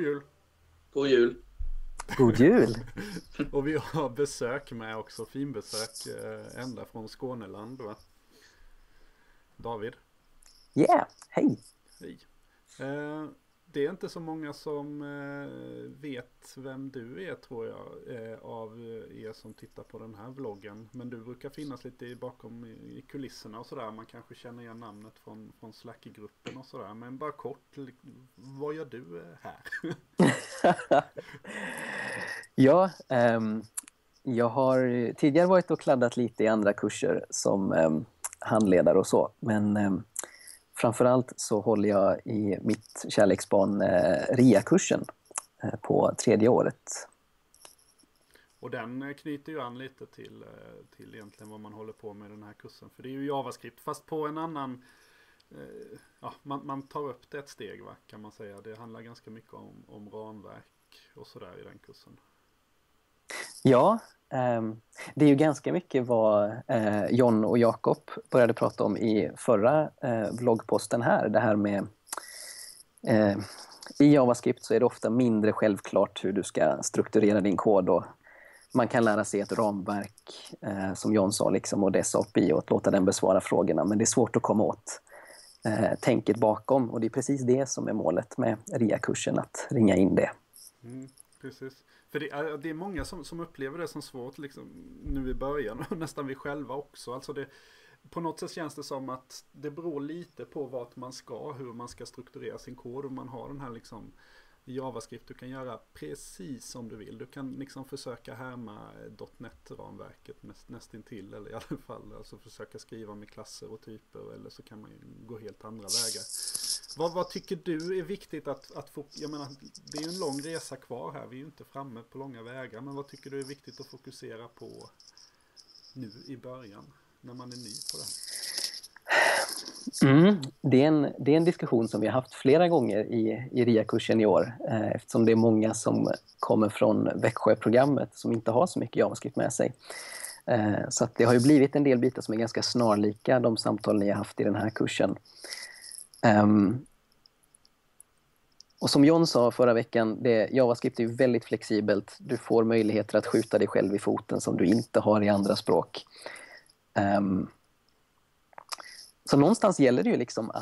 God jul! God jul. God jul! Och vi har besök med också, finbesök ända från Skåneland, va? David. Yeah, hej! Hej. Det är inte så många som vet vem du är, tror jag, av er som tittar på den här vloggen. Men du brukar finnas lite bakom i kulisserna och sådär. Man kanske känner igen namnet från Slack-gruppen och sådär. Men bara kort, vad gör du här? Ja, jag har tidigare varit och kladdat lite i andra kurser som handledare och så. Men framförallt så håller jag i mitt kärleksbarn RIA-kursen på 3:e året. Och den knyter ju an lite till egentligen vad man håller på med i den här kursen. För det är ju JavaScript fast på en annan... man tar upp det ett steg, va, kan man säga. Det handlar ganska mycket om ramverk och sådär i den kursen. Ja, det är ju ganska mycket vad John och Jakob började prata om i förra vloggposten här. Det här med i JavaScript så är det ofta mindre självklart hur du ska strukturera din kod. Och man kan lära sig ett ramverk, som John sa, liksom, och dess API och att låta den besvara frågorna. Men det är svårt att komma åt tänket bakom. Och det är precis det som är målet med RIA-kursen, att ringa in det. Precis. För det är många som upplever det som svårt liksom, nu i början och nästan vi själva också. Alltså på något sätt känns det som att det beror lite på vart man ska, hur man ska strukturera sin kod. Och man har den här liksom JavaScript, du kan göra precis som du vill. Du kan liksom försöka härma .NET-ramverket nästintill, eller i alla fall alltså försöka skriva med klasser och typer, eller så kan man gå helt andra vägar. Vad tycker du är viktigt att få, jag menar, det är ju en lång resa kvar här, vi är ju inte framme på långa vägar, men vad tycker du är viktigt att fokusera på nu i början, när man är ny på det här? Det är en diskussion som vi har haft flera gånger i RIA-kursen i år, eftersom det är många som kommer från Växjö-programmet som inte har så mycket JavaScript med sig. Så att det har ju blivit en del bitar som är ganska snarlika de samtal ni har haft i den här kursen. Och som John sa förra veckan, JavaScript är ju väldigt flexibelt. Du får möjligheter att skjuta dig själv i foten som du inte har i andra språk. Så någonstans gäller det ju liksom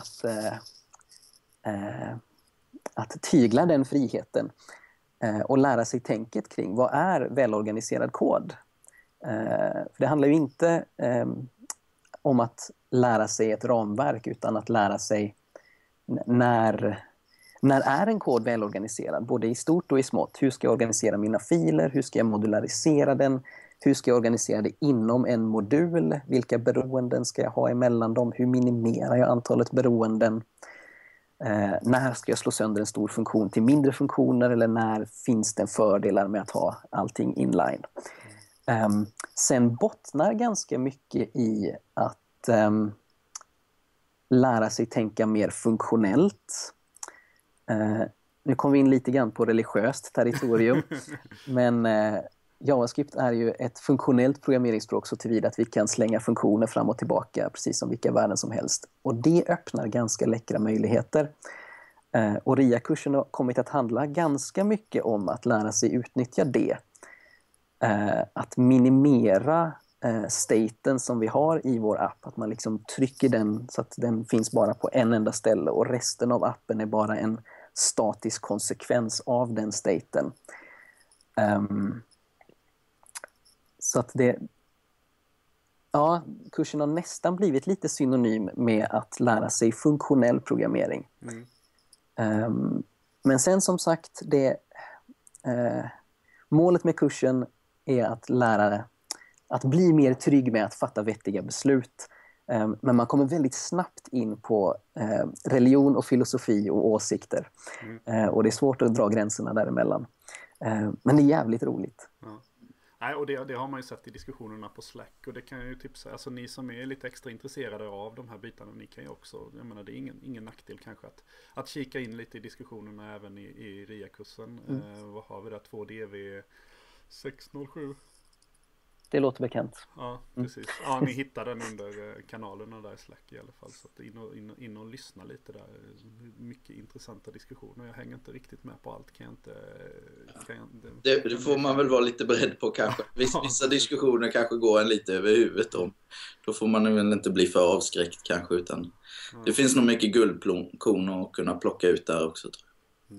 att tygla den friheten och lära sig tänket kring vad är välorganiserad kod. För det handlar ju inte om att lära sig ett ramverk, utan att lära sig när är en kod välorganiserad, både i stort och i smått. Hur ska jag organisera mina filer? Hur ska jag modularisera den? Hur ska jag organisera det inom en modul? Vilka beroenden ska jag ha emellan dem? Hur minimerar jag antalet beroenden? När ska jag slå sönder en stor funktion till mindre funktioner? Eller när finns det fördelar med att ha allting inline? Sen bottnar ganska mycket i att lära sig tänka mer funktionellt. Nu kommer vi in lite grann på religiöst territorium. Men JavaScript är ju ett funktionellt programmeringsspråk så tillvida att vi kan slänga funktioner fram och tillbaka precis som vilka värden som helst. Och det öppnar ganska läckra möjligheter. Och RIA-kursen har kommit att handla ganska mycket om att lära sig utnyttja det. Att minimera staten som vi har i vår app. Att man liksom trycker den så att den finns bara på en enda ställe och resten av appen är bara en statisk konsekvens av den staten. Så att kursen har nästan blivit lite synonym med att lära sig funktionell programmering. Men sen som sagt, målet med kursen är att lära att bli mer trygg med att fatta vettiga beslut. Men man kommer väldigt snabbt in på religion och filosofi och åsikter. Och det är svårt att dra gränserna däremellan. Men det är jävligt roligt. Ja. Nej, och det har man ju sett i diskussionerna på Slack, och det kan jag ju tipsa, alltså ni som är lite extra intresserade av de här bitarna, ni kan ju också, jag menar det är ingen nackdel kanske att kika in lite i diskussionerna även i RIA-kursen. Vad har vi där, 2DV 607? det låter bekant. Ja, precis. Ja, ni hittar den under kanalerna där i Slack i alla fall. Så att in och lyssna lite där. Mycket intressanta diskussioner. Jag hänger inte riktigt med på allt. Det får man väl vara lite beredd på kanske. Vissa diskussioner kanske går en lite över huvudet om. Då får man väl inte bli för avskräckt kanske, utan det finns nog mycket guldkorn att kunna plocka ut där också, tror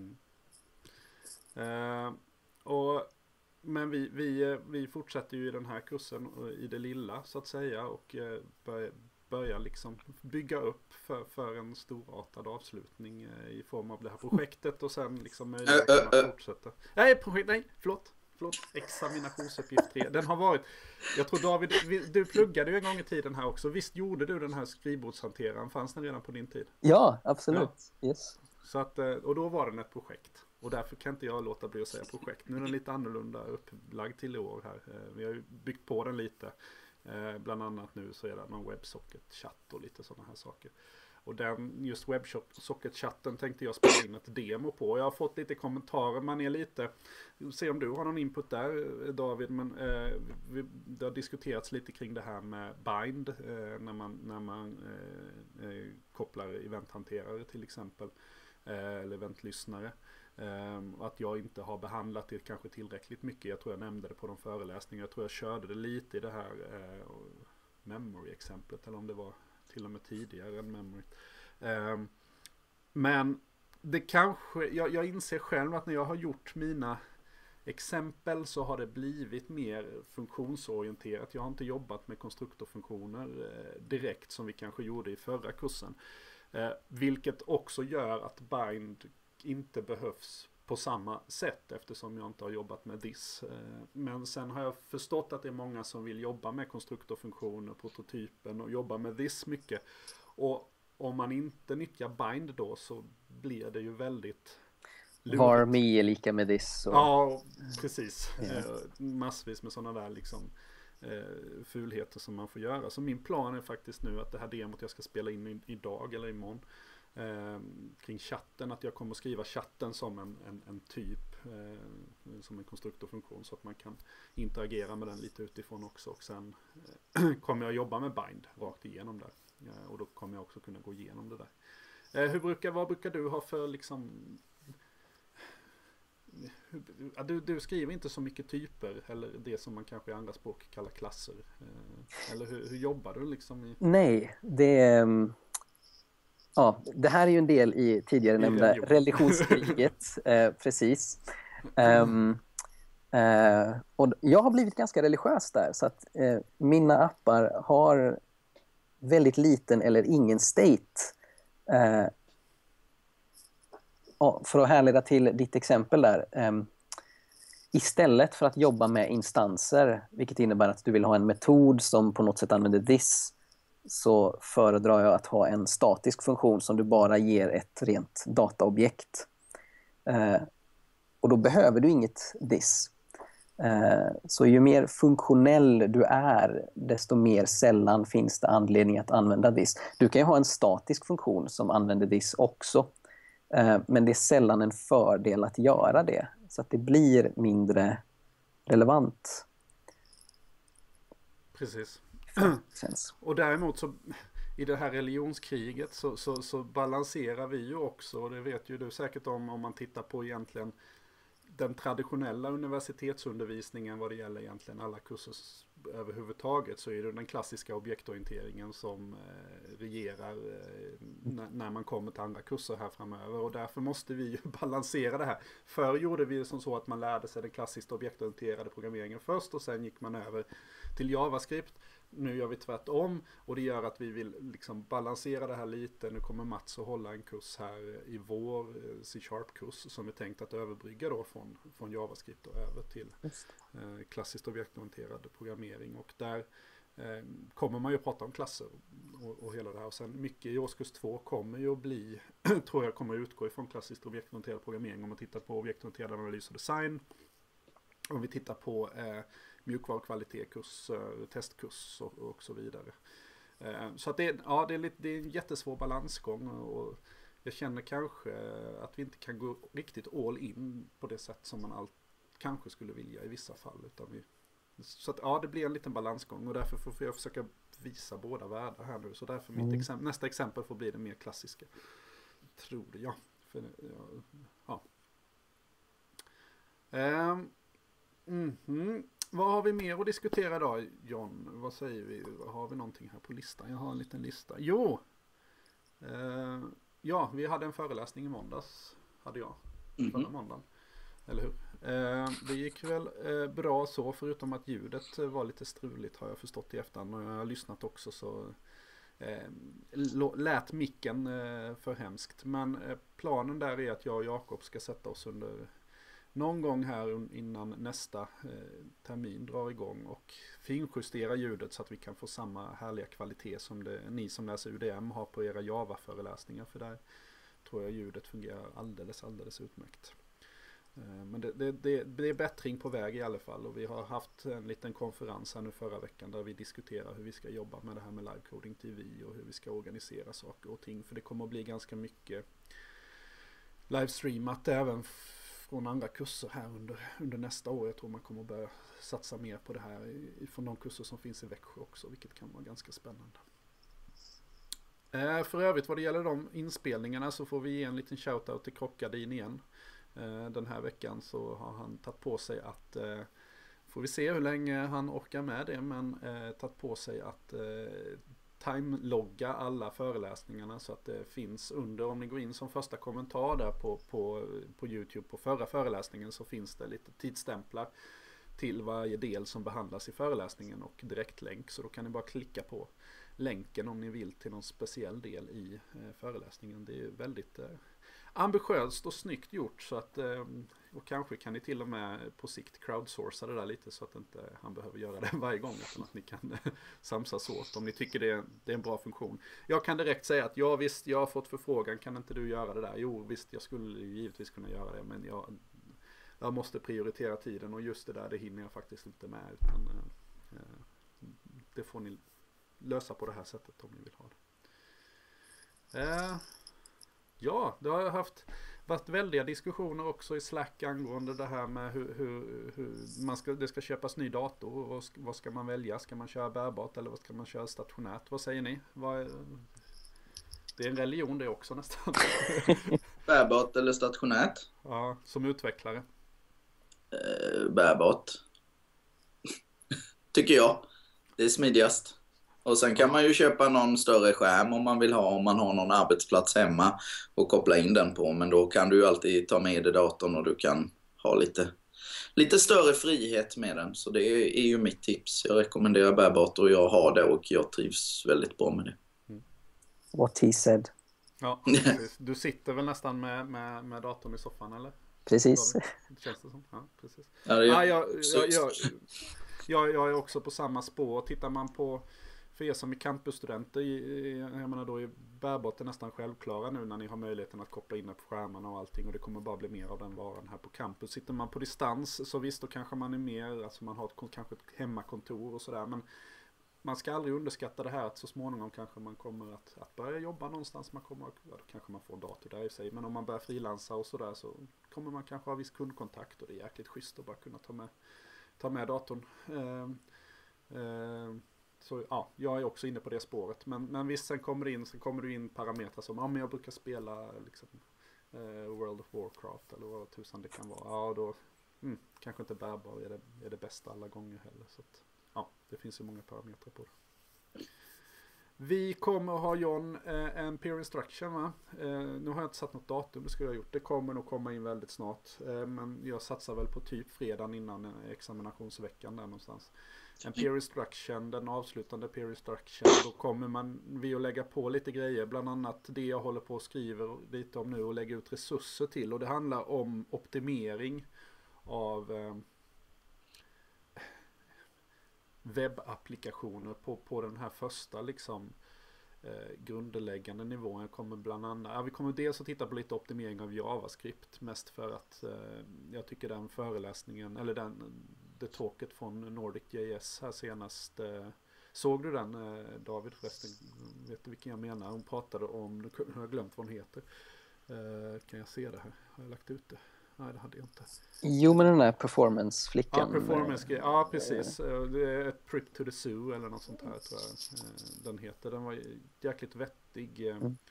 jag. Men vi fortsätter ju i den här kursen i det lilla så att säga och börjar liksom bygga upp för en storartad avslutning i form av det här projektet och sen liksom möjligheten att fortsätta. Förlåt. Examinationsuppgift 3. Den har varit, jag tror David, du pluggade ju en gång i tiden här också. Visst gjorde du den här skrivbordshanteraren? Fanns den redan på din tid? Ja, absolut. Ja. Yes. Så att, och då var den ett projekt. Och därför kan inte jag låta bli att säga projekt. Nu är den lite annorlunda upplagd till i år här. Vi har ju byggt på den lite. Bland annat nu så är det någon WebSocket-chatt och lite sådana här saker. Och just WebSocket-chatten tänkte jag spela in ett demo på. Jag har fått lite kommentarer. Man är lite, se om du har någon input där David. Men det har diskuterats lite kring det här med bind. När man kopplar eventhanterare till exempel. Eller eventlyssnare. Att jag inte har behandlat det kanske tillräckligt mycket. Jag tror jag nämnde det på de föreläsningar. Jag tror jag körde det lite i det här memory-exemplet. Eller om det var till och med tidigare än memory. Men det kanske, jag inser själv att när jag har gjort mina exempel så har det blivit mer funktionsorienterat. Jag har inte jobbat med konstruktorfunktioner direkt som vi kanske gjorde i förra kursen. Vilket också gör att bind inte behövs på samma sätt eftersom jag inte har jobbat med this. Men sen har jag förstått att det är många som vill jobba med konstruktorfunktioner, prototypen och jobba med this mycket. Och om man inte nyttjar bind då så blir det ju väldigt lurigt. Var me är lika med this. Och... Ja, precis. Massvis med sådana där liksom fulheter som man får göra. Så min plan är faktiskt nu att det här demot jag ska spela in idag eller imorgon kring chatten, att jag kommer att skriva chatten som en typ som en konstruktorfunktion så att man kan interagera med den lite utifrån också och sen kommer jag jobba med bind rakt igenom där och då kommer jag också kunna gå igenom det där. Vad brukar du ha för liksom du skriver inte så mycket typer eller det som man kanske i andra språk kallar klasser eller hur jobbar du liksom Nej, det det här är ju en del i tidigare nämnda religionskriget, precis. Och jag har blivit ganska religiös där, så att mina appar har väldigt liten eller ingen state. För att härleda till ditt exempel där, istället för att jobba med instanser, vilket innebär att du vill ha en metod som på något sätt använder this, så föredrar jag att ha en statisk funktion som du bara ger ett rent dataobjekt. Och då behöver du inget this. Så ju mer funktionell du är, desto mer sällan finns det anledning att använda this. Du kan ju ha en statisk funktion som använder this också. Men det är sällan en fördel att göra det. Så att det blir mindre relevant. Precis. Och däremot så i det här religionskriget så balanserar vi ju också, och det vet ju du säkert om man tittar på egentligen den traditionella universitetsundervisningen vad det gäller egentligen alla kurser överhuvudtaget, så är det den klassiska objektorienteringen som regerar när man kommer till andra kurser här framöver, och därför måste vi ju balansera det här. Förr gjorde vi som så att man lärde sig den klassiskt objektorienterade programmeringen först och sen gick man över till JavaScript. Nu gör vi tvärtom och det gör att vi vill liksom balansera det här lite. Nu kommer Mats att hålla en kurs här i vår C-sharp-kurs som är tänkt att överbrygga då från JavaScript och över till klassiskt objektorienterad programmering, och där kommer man ju prata om klasser och hela det här, och sen mycket i årskurs 2 kommer ju att bli tror jag kommer att utgå ifrån klassiskt objektorienterad programmering om man tittar på objektorienterad analys och design, om vi tittar på mjukvarukvalitetskurs, testkurs och så vidare. Så att det är en jättesvår balansgång, och jag känner kanske att vi inte kan gå riktigt all in på det sätt som man kanske skulle vilja i vissa fall, utan Så att ja, det blir en liten balansgång och därför får jag försöka visa båda världar här nu. Så därför nästa exempel får bli det mer klassiska. Tror jag. För, ja. Vad har vi mer att diskutera idag, John? Vad säger vi? Har vi någonting här på listan? Jag har en liten lista. Jo! Ja, vi hade en föreläsning i måndags. Hade jag. Förra måndagen. Eller hur? Det gick väl bra så, förutom att ljudet var lite struligt har jag förstått i efterhand. Och jag har lyssnat också så lät micken för hemskt. Men planen där är att jag och Jakob ska sätta oss under någon gång här innan nästa termin drar igång och finjustera ljudet så att vi kan få samma härliga kvalitet som ni som läser UDM har på era Java-föreläsningar, för där tror jag ljudet fungerar alldeles utmärkt. Men det är bättring på väg i alla fall, och vi har haft en liten konferens här nu förra veckan där vi diskuterar hur vi ska jobba med det här med Live Coding TV och hur vi ska organisera saker och ting, för det kommer att bli ganska mycket livestreamat även från andra kurser här under nästa år. Jag tror man kommer att börja satsa mer på det här från de kurser som finns i Växjö också, vilket kan vara ganska spännande. För övrigt vad det gäller de inspelningarna så får vi ge en liten shoutout till Krockadin igen. Den här veckan så har han tagit på sig att, får vi se hur länge han orkar med det, men tagit på sig att timelogga alla föreläsningarna så att det finns under, om ni går in som första kommentar där på YouTube på förra föreläsningen, så finns det lite tidsstämplar till varje del som behandlas i föreläsningen och direktlänk, så då kan ni bara klicka på länken om ni vill till någon speciell del i föreläsningen. Det är väldigt ambitiöst och snyggt gjort, så att, och kanske kan ni till och med på sikt crowdsourca det där lite så att inte han behöver göra det varje gång, utan att ni kan samsas åt om ni tycker det är en bra funktion. Jag kan direkt säga att ja visst, jag har fått förfrågan, kan inte du göra det där? Jo visst, jag skulle givetvis kunna göra det, men jag måste prioritera tiden, och just det där, det hinner jag faktiskt inte med, utan det får ni lösa på det här sättet om ni vill ha det. Ja, det har varit väldiga diskussioner också i Slack angående det här med hur det ska köpas ny dator, och vad ska man välja? Ska man köra bärbart eller vad ska man köra stationärt? Vad säger ni? Det är en religion det också nästan. Bärbart eller stationärt? Ja, som utvecklare. Bärbart. Tycker jag. Det är smidigast. Och sen kan man ju köpa någon större skärm om man vill ha, om man har någon arbetsplats hemma och koppla in den på. Men då kan du ju alltid ta med dig datorn och du kan ha lite större frihet med den. Så det är ju mitt tips. Jag rekommenderar bärbart och jag har det och jag trivs väldigt bra med det. What he said. Ja, precis. Du sitter väl nästan med datorn i soffan, eller? Precis. Det känns det som. Ja, precis. Jag är också på samma spår. Tittar man på, för er som är campusstudenter, jag menar då är bärbart nästan självklara nu när ni har möjligheten att koppla in det på skärmarna och allting, och det kommer bara bli mer av den varan här på campus. Sitter man på distans så visst, då kanske man är mer, alltså man har kanske ett hemmakontor och sådär, men man ska aldrig underskatta det här att så småningom kanske man kommer att börja jobba någonstans. Då kanske man får en dator där i sig, men om man börjar frilansa och sådär så kommer man kanske ha viss kundkontakt, och det är jäkligt schysst att bara kunna ta med datorn. Så ja, jag är också inne på det spåret. Men visst, sen kommer du in parametrar som, men jag brukar spela liksom, World of Warcraft eller vad tusan det kan vara. Ja, då kanske inte bärbar är det bästa alla gånger heller. Så att, ja, det finns ju många parametrar på det. Vi kommer att ha, John, en peer instruction, va? Nu har jag inte satt något datum, det skulle jag ha gjort. Det kommer nog komma in väldigt snart. Men jag satsar väl på typ fredagen innan examinationsveckan där någonstans. En peer instruction, den avslutande peer instruction, då kommer vi att lägga på lite grejer. Bland annat det jag håller på och skriver lite om nu och lägga ut resurser till. Och det handlar om optimering av webbapplikationer på den här första liksom grundläggande nivån. Jag kommer bland annat, vi kommer dels att titta på lite optimering av JavaScript, mest för att jag tycker den föreläsningen, eller det talket från Nordic.js här senast, såg du den, David förresten? Vet du vilken jag menar? Hon pratade om, nu har jag glömt vad hon heter. Kan jag se det här? Har jag lagt ut det? Nej, det hade jag inte. Jo, men den där performance-flickan. Ja, performance. Ja, precis. Det är ett Trip to the Zoo eller något sånt här tror jag den heter. Den var jäkligt vettig.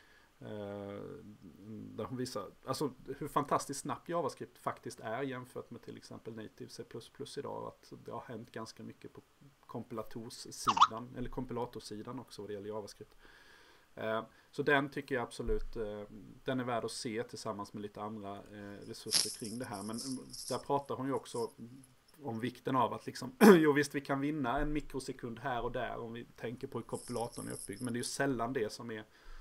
Där hon visar alltså hur fantastiskt snabbt JavaScript faktiskt är jämfört med till exempel native C++ idag. Att det har hänt ganska mycket på kompilatorsidan också vad det gäller JavaScript. Så den tycker jag absolut den är värd att se tillsammans med lite andra resurser kring det här. Men där pratar hon ju också om vikten av att liksom, jo visst vi kan vinna en mikrosekund här och där om vi tänker på hur kompilatorn är uppbyggd. Men det är ju sällan det som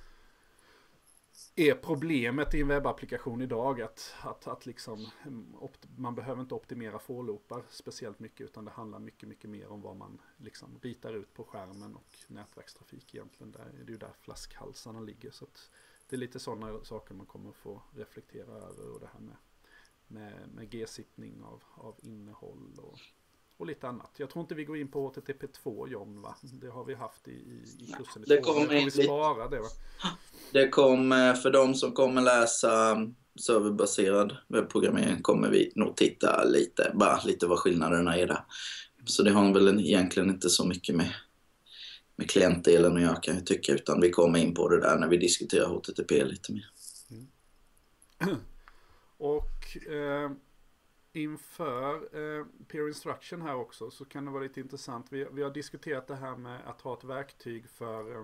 är problemet i en webbapplikation idag att liksom, man behöver inte optimera for-loopar speciellt mycket utan det handlar mycket mer om vad man liksom ritar ut på skärmen och nätverkstrafik egentligen. Det är ju där flaskhalsarna ligger så att det är lite sådana saker man kommer få reflektera över och det här med g-sittning av innehåll och lite annat. Jag tror inte vi går in på HTTP2 John va? Det har vi haft i kursen. Det kommer vi spara det va? Det kommer, för de som kommer läsa serverbaserad webbprogrammering kommer vi nog titta lite vad skillnaderna är där. Så det har väl egentligen inte så mycket med klientdelen att göra kan jag tycka, utan vi kommer in på det där när vi diskuterar HTTP lite mer. Och inför peer instruction här också så kan det vara lite intressant. Vi har diskuterat det här med att ha ett verktyg för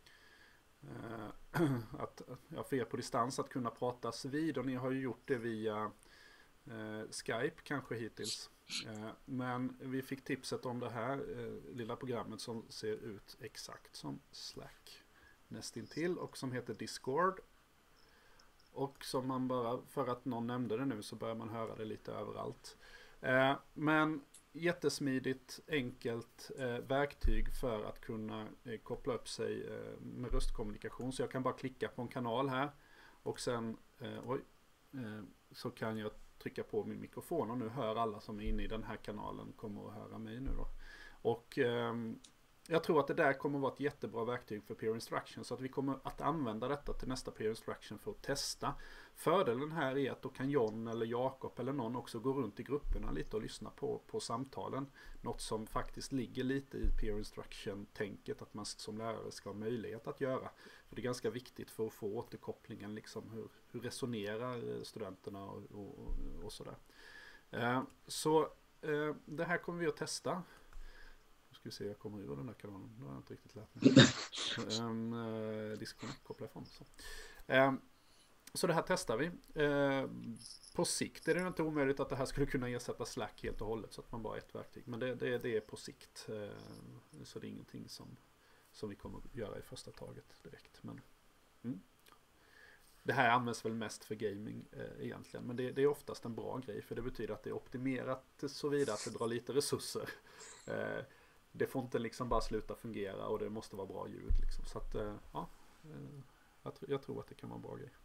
för er på distans att kunna pratas vid och ni har ju gjort det via Skype kanske hittills. Men vi fick tipset om det här lilla programmet som ser ut exakt som Slack nästintill och som heter Discord. Och som man bara, för att någon nämnde det nu så börjar man höra det lite överallt. Men jättesmidigt, enkelt verktyg för att kunna koppla upp sig med röstkommunikation. Så jag kan bara klicka på en kanal här och sen så kan jag trycka på min mikrofon och nu hör alla som är inne i den här kanalen kommer att höra mig nu då. Och jag tror att det där kommer att vara ett jättebra verktyg för peer instruction så att vi kommer att använda detta till nästa peer instruction för att testa. Fördelen här är att då kan John eller Jakob eller någon också gå runt i grupperna lite och lyssna på samtalen. Något som faktiskt ligger lite i peer instruction-tänket att man som lärare ska ha möjlighet att göra. För det är ganska viktigt för att få återkopplingen liksom hur resonerar studenterna och sådär. Så det här kommer vi att testa. Ska vi se, jag kommer ur den här kanalen. Det har jag inte riktigt lärt mig. Disconnect, koppla ifrån. Så det här testar vi. På sikt är det inte omöjligt att det här skulle kunna ersätta Slack helt och hållet så att man bara har ett verktyg. Men det är på sikt. Så det är ingenting som vi kommer att göra i första taget direkt. Men, det här används väl mest för gaming egentligen. Men det är oftast en bra grej för det betyder att det är optimerat så vidare att det drar lite resurser. Det får inte liksom bara sluta fungera och det måste vara bra ljud liksom. Så att jag tror att det kan vara en bra grej.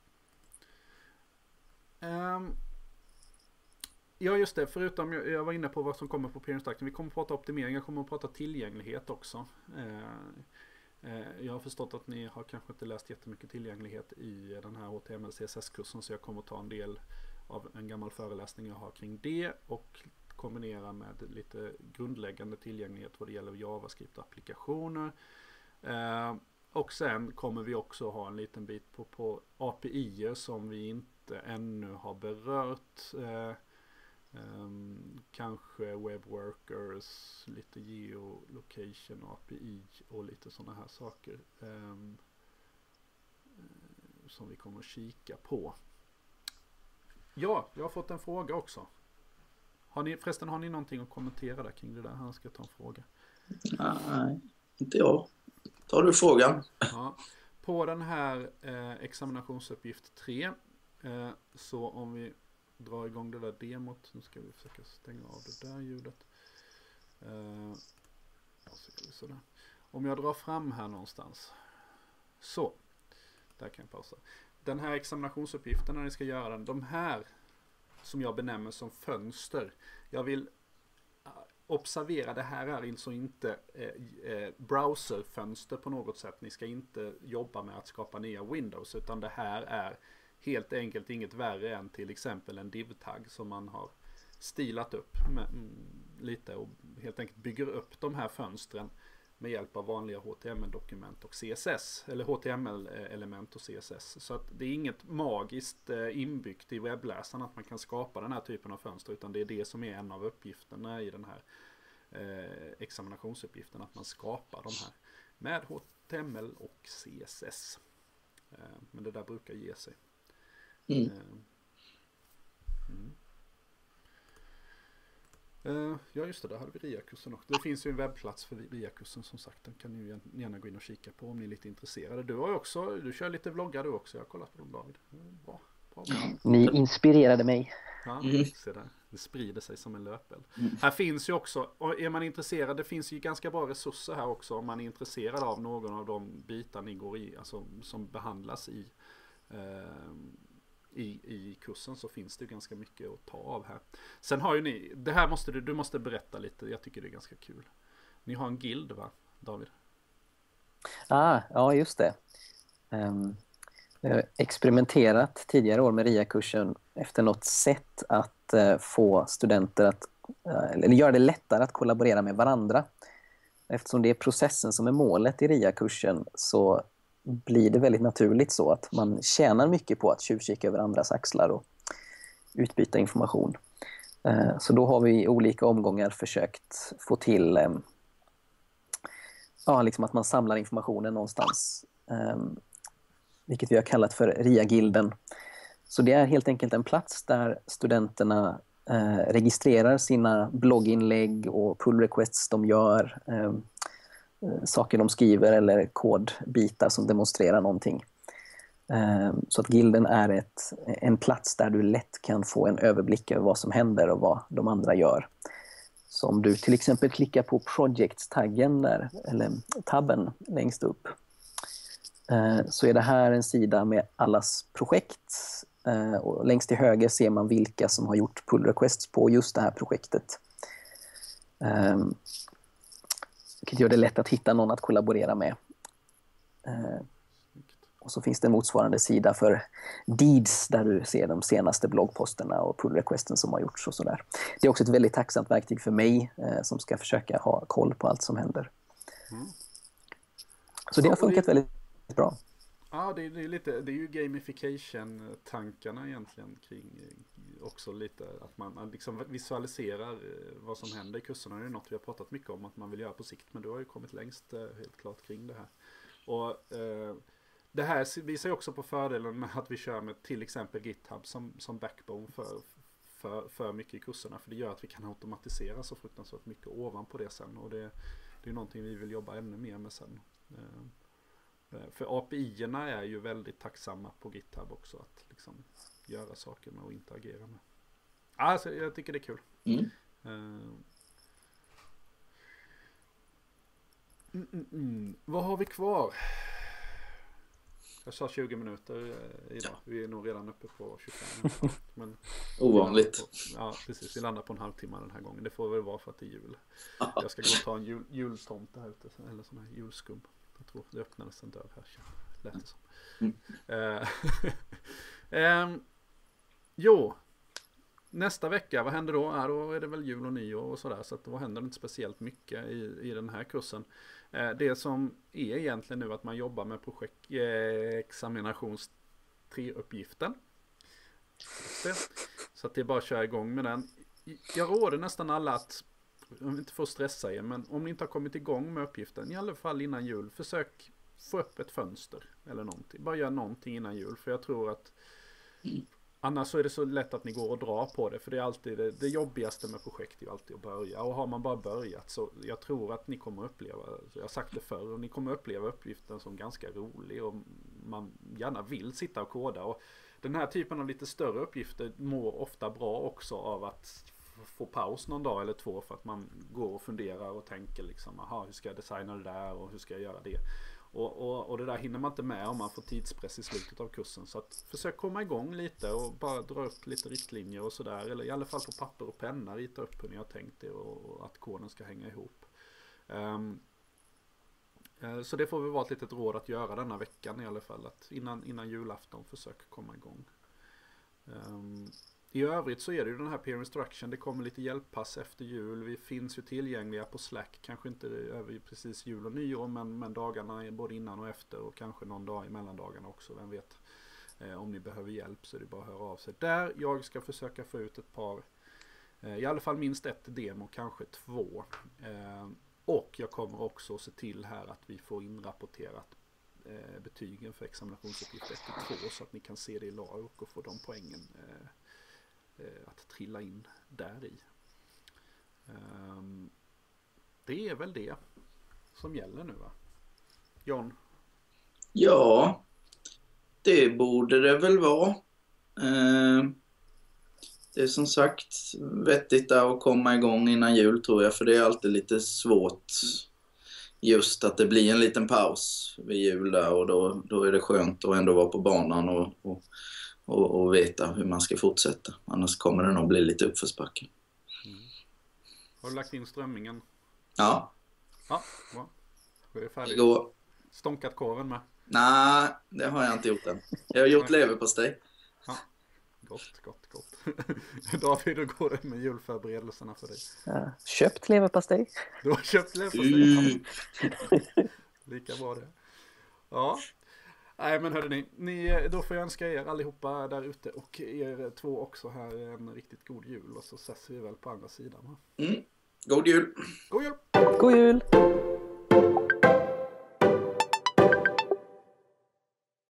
Ja just det, förutom jag var inne på vad som kommer på peer instruction. Vi kommer att prata optimering, jag kommer att prata tillgänglighet också. Jag har förstått att ni har kanske inte läst jättemycket tillgänglighet i den här HTML CSS-kursen så jag kommer att ta en del av en gammal föreläsning jag har kring det och kombinera med lite grundläggande tillgänglighet vad det gäller JavaScript-applikationer. Och sen kommer vi också ha en liten bit på API som vi inte ännu har berört. Kanske webworkers, lite geolocation API och lite sådana här saker som vi kommer att kika på. Ja, jag har fått en fråga också. Har ni någonting att kommentera där kring det där? Han ska ta en fråga. Nej, inte jag. Tar du frågan? Ja, på den här examinationsuppgift 3 så om vi drar igång det där demot. Nu ska vi försöka stänga av det där ljudet. Sådär. Om jag drar fram här någonstans. Så, där kan jag pausa. Den här examinationsuppgiften när ni ska göra den. De här som jag benämner som fönster. Jag vill observera, det här är alltså inte browserfönster på något sätt. Ni ska inte jobba med att skapa nya Windows utan det här är helt enkelt inget värre än till exempel en div-tagg som man har stilat upp lite och helt enkelt bygger upp de här fönstren med hjälp av vanliga HTML-dokument och CSS, eller HTML-element och CSS. Så att det är inget magiskt inbyggt i webbläsaren att man kan skapa den här typen av fönster, utan det är det som är en av uppgifterna i den här examinationsuppgiften, att man skapar de här med HTML och CSS. Men det där brukar ge sig. Ja just det, där hade vi RIA-kursen också. Det finns ju en webbplats för RIA-kursen som sagt. Den kan ni ju gärna gå in och kika på om ni är lite intresserade. Du kör lite vloggar du också. Jag har kollat på dem, David. Bra. Ni inspirerade mig. Ja, se där. Det sprider sig som en löpeld. Här finns ju också, och är man intresserad, det finns ju ganska bra resurser här också om man är intresserad av någon av de bitar ni går i, alltså som behandlas i kursen, så finns det ganska mycket att ta av här. Sen har ju ni, det här du måste berätta lite, jag tycker det är ganska kul. Ni har en guild, va, David? Ja, just det. Jag har experimenterat tidigare år med RIA-kursen efter något sätt att få studenter att eller göra det lättare att kollaborera med varandra. Eftersom det är processen som är målet i RIA-kursen, så blir det väldigt naturligt så att man tjänar mycket på att tjuvkika över andras axlar och utbyta information. Så då har vi i olika omgångar försökt få till liksom att man samlar informationen någonstans, vilket vi har kallat för RIA-gilden. Så det är helt enkelt en plats där studenterna registrerar sina blogginlägg och pull requests de gör, saker de skriver eller kodbitar som demonstrerar någonting. Så att gilden är en plats där du lätt kan få en överblick över vad som händer och vad de andra gör. Så om du till exempel klickar på projects-taggen där, eller tabben längst upp, så är det här en sida med allas projekt. Och längst till höger ser man vilka som har gjort pull requests på just det här projektet. Vilket gör det lätt att hitta någon att kollaborera med. Och så finns det en motsvarande sida för deeds där du ser de senaste bloggposterna och pull requesten som har gjorts och sådär. Det är också ett väldigt tacksamt verktyg för mig som ska försöka ha koll på allt som händer. Så det har funkat väldigt bra. Ja, det är ju gamification-tankarna egentligen kring också lite att man liksom visualiserar vad som händer i kurserna. Det är något vi har pratat mycket om att man vill göra på sikt, men du har ju kommit längst helt klart kring det här. Och det här visar ju också på fördelen med att vi kör med till exempel GitHub som backbone för mycket i kurserna, för det gör att vi kan automatisera så fruktansvärt mycket ovanpå det sen, och det är någonting vi vill jobba ännu mer med sen. För API-erna är ju väldigt tacksamma på GitHub också att liksom göra saker med och interagera med. Alltså, jag tycker det är kul. Vad har vi kvar? Jag sa 20 minuter idag. Vi är nog redan uppe på 25 minuter. Men ovanligt. Ja, precis. Vi landar på en halvtimme den här gången. Det får väl vara för att det är jul. Jag ska gå och ta en jultomte här ute. Eller sån här julskum. Jag tror det öppnades en dörr här. Lät det som. Jo. Nästa vecka, vad händer då? Då är det väl jul och nyår och sådär. Så att då händer det inte speciellt mycket i den här kursen. Det som är egentligen nu att man jobbar med examinations 3-uppgiften. Så att det är bara att köra igång med den. Jag råder nästan alla att, om vi inte får stressa er, men om ni inte har kommit igång med uppgiften, i alla fall innan jul, försök få upp ett fönster eller någonting. Bara gör någonting innan jul, för jag tror att annars så är det så lätt att ni går och drar på det, för det är alltid det jobbigaste med projekt är ju alltid att börja, och har man bara börjat så jag tror att ni kommer uppleva, jag har sagt det förr, och ni kommer uppleva uppgiften som ganska rolig och man gärna vill sitta och koda, och den här typen av lite större uppgifter mår ofta bra också av att få paus någon dag eller två, för att man går och funderar och tänker liksom, aha, hur ska jag designa det där och hur ska jag göra det? Och det där hinner man inte med om man får tidspress i slutet av kursen. Så att försök komma igång lite och bara dra upp lite riktlinjer och sådär. Eller i alla fall på papper och penna rita upp hur ni har tänkt det och att koden ska hänga ihop. Så det får väl vara ett litet råd att göra denna veckan i alla fall. Att innan julafton försöka komma igång. I övrigt så är det ju den här peer instruction. Det kommer lite hjälppass efter jul. Vi finns ju tillgängliga på Slack. Kanske inte över precis jul och nyår. Men dagarna både innan och efter. Och kanske någon dag i mellandagarna också. Vem vet. Om ni behöver hjälp så är det bara att höra av sig där. Jag ska försöka få ut ett par. I alla fall minst ett demo. Kanske 2. Och jag kommer också se till här att vi får inrapporterat betygen för examinationsuppgift 1 och 2 så att ni kan se det i lag och få de poängen att trilla in där i. Det är väl det som gäller nu, va? John? Ja, det borde det väl vara. Det är som sagt vettigt att komma igång innan jul tror jag, för det är alltid lite svårt just att det blir en liten paus vid jul där, och då är det skönt att ändå vara på banan och veta hur man ska fortsätta. Annars kommer det nog bli lite uppförsbacke. Har du lagt in strömmingen? Ja. Ja, bra. Då är det färdigt. Igår. Stånkat korven med? Nej, det har jag inte gjort än. Jag har gjort leverpastej. Ja. Gott. David, hur går det med julförberedelserna för dig? Ja, köpt leverpastej. Du har köpt leverpastej? Lika bra det. Ja. Nej, men hörde ni, då får jag önska er allihopa där ute och er 2 också här en riktigt god jul. Och så ses vi väl på andra sidan. God jul! God jul! God jul!